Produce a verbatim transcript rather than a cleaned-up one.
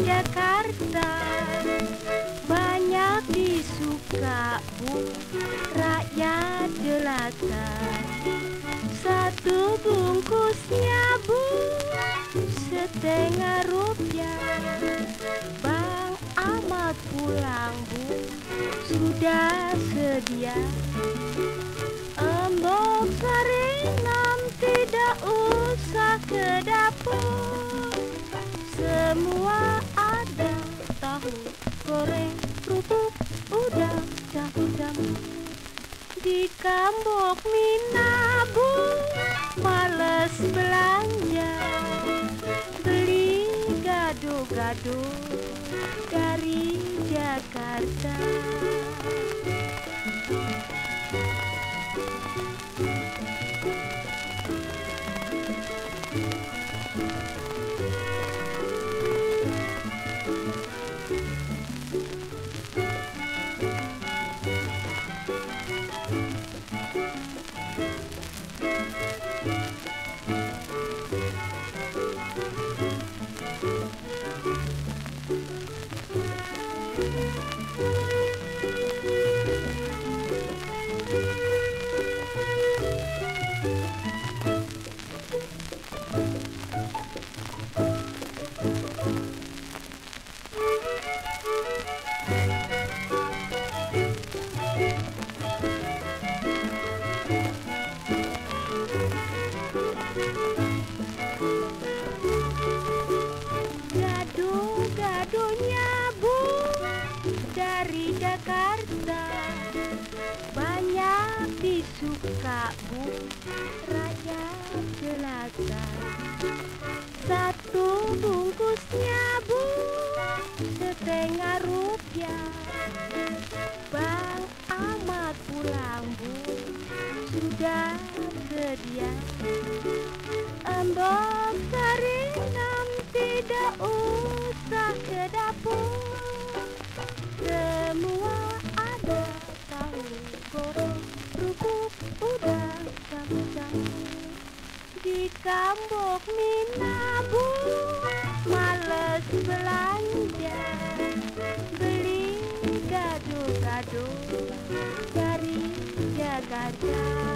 Jakarta banyak disuka Bu rakyat jelata. Satu bungkusnya Bu setengah rupiah. Bang Ahmad pulang Bu sudah sedia. Embok sarinam tidak usah ke dapur. Semua ada, tahu goreng, kerupuk, udang, campur-campur. Di Kambok Mina Bu males belanja, beli gado-gado dari Jakarta. Gado-gadonya Bu dari Jakarta banyak disuka Bu rakyat jelata. Satu bungkusnya Bu setengah rupiah. Bang Ahmad pulang Bu sudah sedia. Embok sarinam tidak usah ke dapur. Semua ada, tahu goreng, kerupuk, udang, campur-campur. Di Kambok Mina Bu males belanja, beli gado-gado dari Jakarta.